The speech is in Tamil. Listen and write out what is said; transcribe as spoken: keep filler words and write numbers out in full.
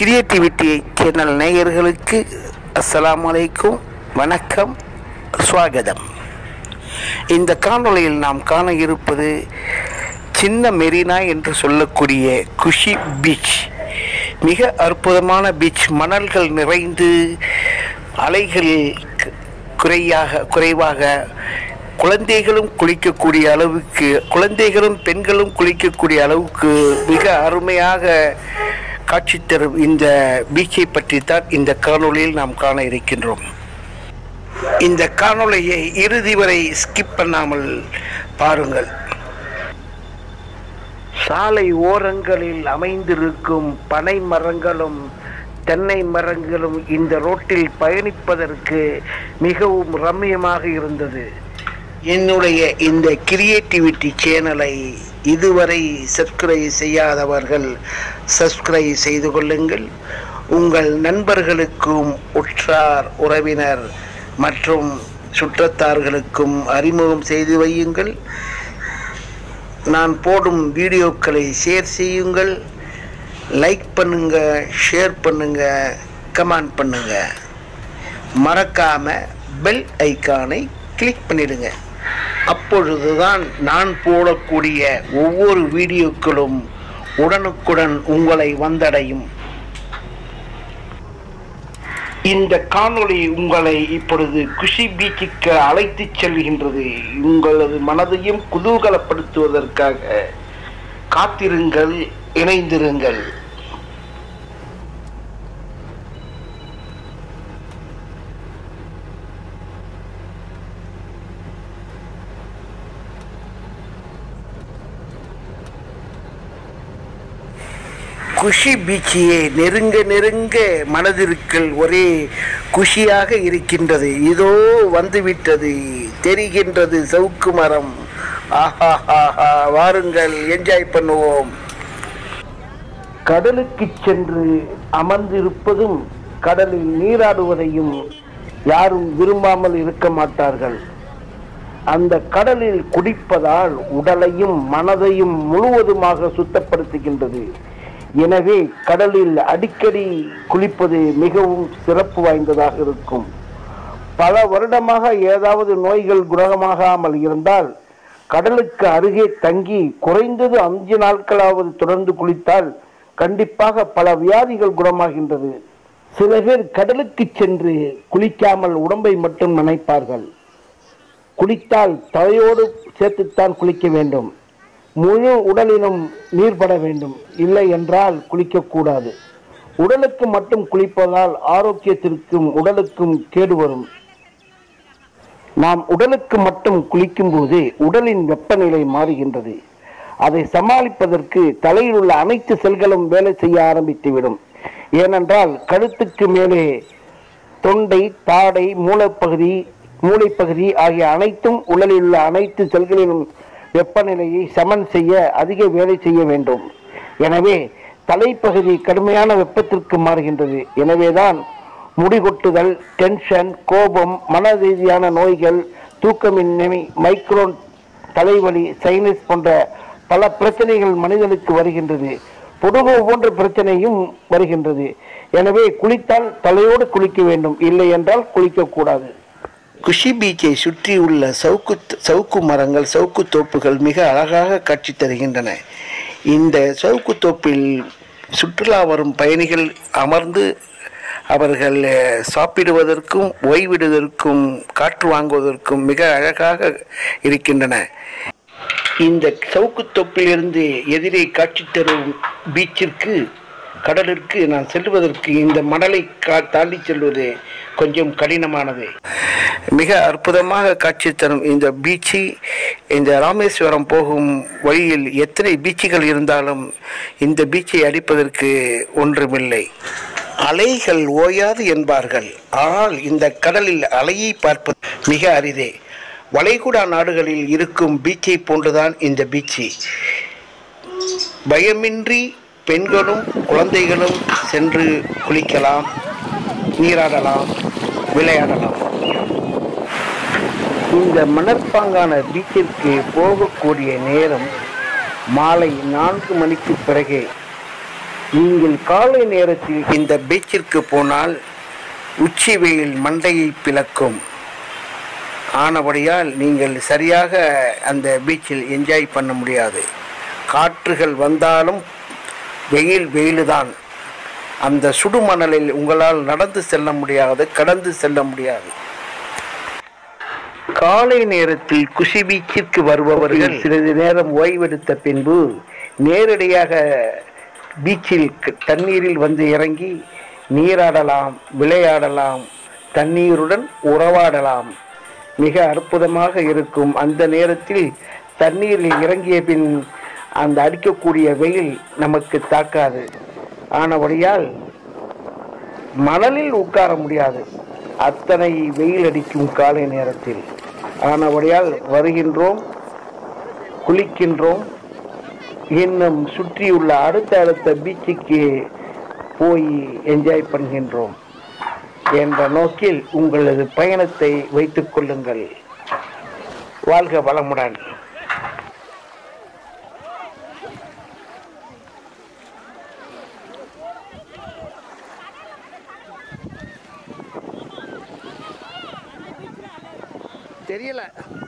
கிரியேட்டிவிட்டி சேனல் நேயர்களுக்கு அஸ்ஸலாமு அலைக்கும், வணக்கம், ஸ்வாகதம். இந்த காணொளியில் நாம் காண இருப்பது சின்ன மெரினா என்று சொல்லக்கூடிய குஷி பீச். மிக அற்புதமான பீச். மணல்கள் நிறைந்து அலைகள் குறையாக குறைவாக குழந்தைகளும் குளிக்கக்கூடிய அளவுக்கு குழந்தைகளும் பெண்களும் குளிக்கக்கூடிய அளவுக்கு மிக அருமையாக காட்சி தரும் இந்த பீச்சை பற்றி தான் இந்த காணொளியில் நாம் காண இருக்கின்றோம். இந்த காணொளியை இறுதி வரை ஸ்கிப் பண்ணாமல் பாருங்கள். சாலை ஓரங்களில் அமைந்திருக்கும் பனை மரங்களும் தென்னை மரங்களும் இந்த ரோட்டில் பயணிப்பதற்கு மிகவும் ரம்மியமாக இருந்தது. என்னுடைய இந்த கிரியேட்டிவிட்டி சேனலை இதுவரை சப்ஸ்கிரைப் செய்யாதவர்கள் சப்ஸ்கிரைப் செய்து கொள்ளுங்கள். உங்கள் நண்பர்களுக்கும் உற்றார் உறவினர் மற்றும் சுற்றத்தார்களுக்கும் அறிமுகம் செய்து வையுங்கள். நான் போடும் வீடியோக்களை ஷேர் செய்யுங்கள். லைக் பண்ணுங்க, ஷேர் பண்ணுங்க, கமெண்ட் பண்ணுங்க. மறக்காம பெல் ஐக்கானை கிளிக் பண்ணிடுங்க. அப்பொழுதுதான் நான் போடக்கூடிய ஒவ்வொரு வீடியோக்களும் உடனுக்குடன் உங்களை வந்தடையும். இந்த காணொளி உங்களை இப்பொழுது குஷி பீச்சுக்கு அழைத்து செல்கின்றது. உங்களது மனதையும் குதூகலப்படுத்துவதற்காக காத்திருங்கள், இணைந்திருங்கள். குஷி பீச்சியே நெருங்க நெருங்க மனதிற்குள் ஒரே குஷியாக இருக்கின்றது. இதோ வந்துவிட்டது, தெரிகின்றது சவுக்கு மரம். ஆஹா, வாருங்கள், என்ஜாய் பண்ணுவோம். கடலுக்கு சென்று அமர்ந்திருப்பதும் கடலில் நீராடுவதையும் யாரும் விரும்பாமல் இருக்க மாட்டார்கள். அந்த கடலில் குடிப்பதால் உடலையும் மனதையும் முழுவதுமாக சுத்தப்படுத்துகின்றது. எனவே கடலில் அடிக்கடி குளிப்பது மிகவும் சிறப்பு வாய்ந்ததாக இருக்கும். பல வருடமாக ஏதாவது நோய்கள் குணமாகாமல் இருந்தால் கடலுக்கு அருகே தங்கி குறைந்தது அஞ்சு நாட்களாவது தொடர்ந்து குளித்தால் கண்டிப்பாக பல வியாதிகள் குணமாகின்றது. சில பேர் கடலுக்கு சென்று குளிக்காமல் உடம்பை மட்டும் நினைப்பார்கள். குளித்தால் தலையோடு சேர்த்துத்தான் குளிக்க வேண்டும். முழு உடலிலும் நீர்பட வேண்டும். இல்லை என்றால் குளிக்கக்கூடாது. உடலுக்கு மட்டும் குளிப்பதால் ஆரோக்கியத்திற்கும் உடலுக்கும் கேடு வரும். நாம் உடலுக்கு மட்டும் குளிக்கும் போது உடலின் வெப்பநிலை மாறுகின்றது. அதை சமாளிப்பதற்கு தலையில் உள்ள அனைத்து செல்களும் வேலை செய்ய ஆரம்பித்துவிடும். ஏனென்றால் கழுத்துக்கு மேலே தொண்டை, தாடை, மூளைப்பகுதி மூளைப்பகுதி ஆகிய அனைத்தும் உடலில் உள்ள அனைத்து செல்களிலும் வெப்பநிலையை சமன் செய்ய அதிக வேலை செய்ய வேண்டும். எனவே தலைப்பகுதி கடுமையான வெப்பத்திற்கு மாறுகின்றது. எனவேதான் முடிகொட்டுதல், டென்ஷன், கோபம், மன ரீதியான நோய்கள், தூக்கமின்மை, மைக்ரோன் தலைவலி, சைனஸ் போன்ற பல பிரச்சனைகள் மனிதனுக்கு வருகின்றது. பொடுகு போன்ற பிரச்சனையும் வருகின்றது. எனவே குளித்தால் தலையோடு குளிக்க வேண்டும், இல்லை என்றால் குளிக்கக்கூடாது. குஷி பீச்சை சுற்றி உள்ள சவுக்கு சவுக்கு மரங்கள், சவுக்கு தோப்புகள் மிக அழகாக காட்சி தருகின்றன. இந்த சவுக்கு தோப்பில் சுற்றுலா வரும் பயணிகள் அமர்ந்து அவர்கள் சாப்பிடுவதற்கும் ஓய்விடுவதற்கும் காற்று வாங்குவதற்கும் மிக அழகாக இருக்கின்றன. இந்த சவுக்கு தோப்பிலிருந்து எதிரே காட்சி தரும் பீச்சிற்கு, கடலிற்கு நான் செல்வதற்கு இந்த மணலை தாண்டி செல்வது கொஞ்சம் கடினமானது. மிக அற்புதமாக காட்சி தரும் இந்த பீச்சு. இந்த ராமேஸ்வரம் போகும் வழியில் எத்தனை பீச்சுகள் இருந்தாலும் இந்த பீச்சை அடிப்பதற்கு ஒன்றுமில்லை. அலைகள் ஓயாது என்பார்கள். ஆனால் இந்த கடலில் அலையை பார்ப்பது மிக அரிதே. வளைகுடா நாடுகளில் இருக்கும் பீச்சை போன்றுதான் இந்த பீச்சு. பயமின்றி பெண்களும் குழந்தைகளும் சென்று குளிக்கலாம், நீராடலாம், விளையாடலாம். இந்த மணற்பாங்கான பீச்சிற்கு போகக்கூடிய நேரம் மாலை நான்கு மணிக்கு பிறகே. நீங்கள் காலை நேரத்தில் இந்த பீச்சிற்கு போனால் உச்சி வெயில் மண்டையை பிளக்கும். ஆனபடியால் நீங்கள் சரியாக அந்த பீச்சில் என்ஜாய் பண்ண முடியாது. காற்றுகள் வந்தாலும் வெயில் வெயில்தான். அந்த சுடுமணலில் உங்களால் நடந்து செல்ல முடியாது, கடந்து செல்ல முடியாது. காலை நேரத்தில் குஷி பீச்சிற்கு வருபவர்கள் சிறிது நேரம் ஓய்வெடுத்த பின்பு நேரடியாக பீச்சில் தண்ணீரில் வந்து இறங்கி நீராடலாம், விளையாடலாம், தண்ணீருடன் உறவாடலாம். மிக அற்புதமாக இருக்கும். அந்த நேரத்தில் தண்ணீரில் இறங்கிய பின் அந்த அடிக்கக்கூடிய வெயில் நமக்கு தாக்காது. ஆனபடியால் மணலில் உட்கார முடியாது, அத்தனை வெயில் அடிக்கும் காலை நேரத்தில். ஆனபடியால் வருகின்றோம், குளிக்கின்றோம், இன்னும் சுற்றியுள்ள அடுத்த அடுத்த பீச்சுக்கு போய் என்ஜாய் பண்ணுகின்றோம் என்ற நோக்கில் உங்களது பயணத்தை வைத்துக் கொள்ளுங்கள். வாழ்க வளமுடன். தெரியல.